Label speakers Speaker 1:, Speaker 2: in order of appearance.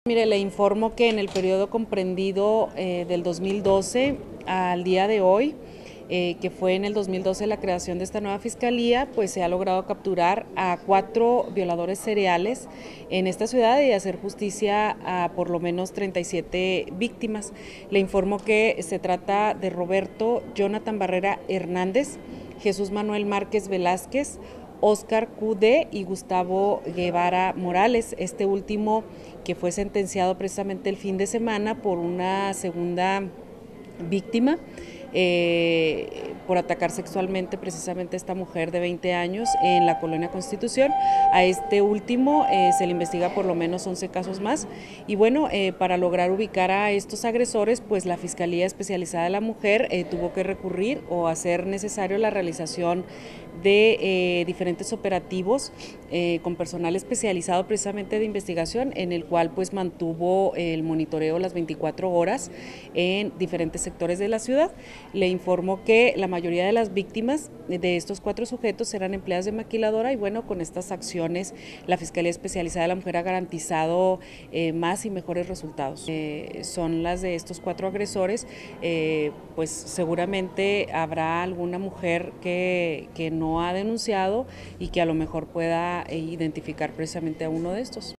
Speaker 1: Mire, le informo que en el periodo comprendido del 2012 al día de hoy, que fue en el 2012 la creación de esta nueva fiscalía, pues se ha logrado capturar a 4 violadores seriales en esta ciudad y hacer justicia a por lo menos 37 víctimas. Le informo que se trata de Roberto Jonathan Barrera Hernández, Jesús Manuel Márquez Velázquez, Óscar Q.D. y Gustavo Guevara Morales, este último que fue sentenciado precisamente el fin de semana por una segunda víctima por atacar sexualmente precisamente a esta mujer de 20 años en la colonia Constitución. A este último se le investiga por lo menos 11 casos más y bueno, para lograr ubicar a estos agresores, pues la Fiscalía Especializada de la Mujer tuvo que recurrir o hacer necesario la realización de diferentes operativos con personal especializado precisamente de investigación, en el cual pues mantuvo el monitoreo las 24 horas en diferentes sectores de la ciudad. Le informo que la mayoría de las víctimas de estos 4 sujetos eran empleadas de maquiladora y bueno, con estas acciones la Fiscalía Especializada de la Mujer ha garantizado más y mejores resultados. Son las de estos 4 agresores, pues seguramente habrá alguna mujer que no ha denunciado y que a lo mejor pueda identificar precisamente a uno de estos.